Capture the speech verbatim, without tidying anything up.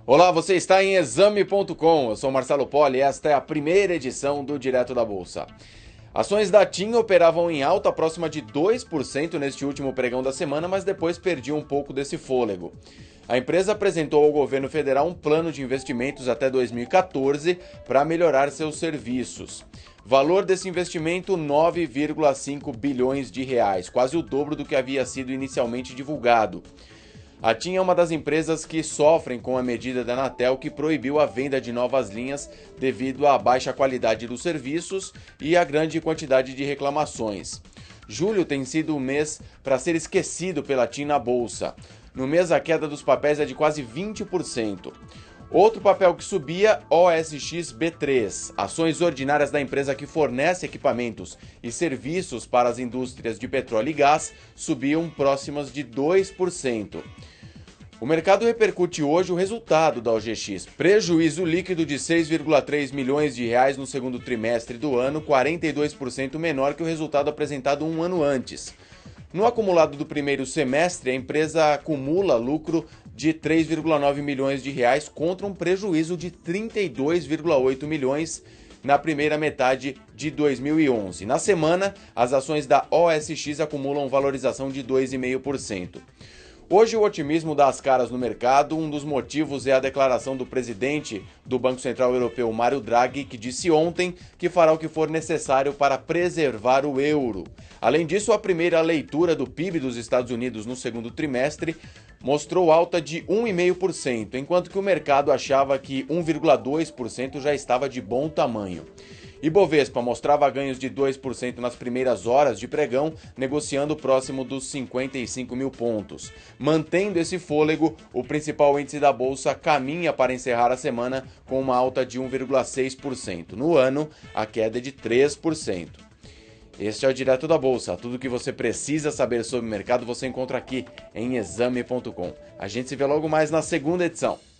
Olá, você está em exame ponto com. Eu sou Marcelo Poli e esta é a primeira edição do Direto da Bolsa. Ações da TIM operavam em alta próxima de dois por cento neste último pregão da semana, mas depois perdiam um pouco desse fôlego. A empresa apresentou ao governo federal um plano de investimentos até dois mil e quatorze para melhorar seus serviços. Valor desse investimento, nove vírgula cinco bilhões de reais, quase o dobro do que havia sido inicialmente divulgado. A TIM é uma das empresas que sofrem com a medida da Anatel que proibiu a venda de novas linhas devido à baixa qualidade dos serviços e à grande quantidade de reclamações. Julho tem sido o mês para ser esquecido pela TIM na bolsa. No mês, a queda dos papéis é de quase vinte por cento. Outro papel que subia, O S X B três. Ações ordinárias da empresa que fornece equipamentos e serviços para as indústrias de petróleo e gás subiam próximas de dois por cento. O mercado repercute hoje o resultado da O G X. Prejuízo líquido de seis vírgula três milhões de reais no segundo trimestre do ano, quarenta e dois por cento menor que o resultado apresentado um ano antes. No acumulado do primeiro semestre, a empresa acumula lucro de três vírgula nove milhões de reais contra um prejuízo de trinta e dois vírgula oito milhões na primeira metade de dois mil e onze. Na semana, as ações da O S X acumulam valorização de dois vírgula cinco por cento. Hoje o otimismo dá as caras no mercado. Um dos motivos é a declaração do presidente do Banco Central Europeu, Mário Draghi, que disse ontem que fará o que for necessário para preservar o euro. Além disso, a primeira leitura do P I B dos Estados Unidos no segundo trimestre mostrou alta de um vírgula cinco por cento, enquanto que o mercado achava que um vírgula dois por cento já estava de bom tamanho. Ibovespa mostrava ganhos de dois por cento nas primeiras horas de pregão, negociando próximo dos cinquenta e cinco mil pontos. Mantendo esse fôlego, o principal índice da bolsa caminha para encerrar a semana com uma alta de um vírgula seis por cento. No ano, a queda é de três por cento. Este é o Direto da Bolsa. Tudo o que você precisa saber sobre o mercado você encontra aqui em exame ponto com. A gente se vê logo mais na segunda edição.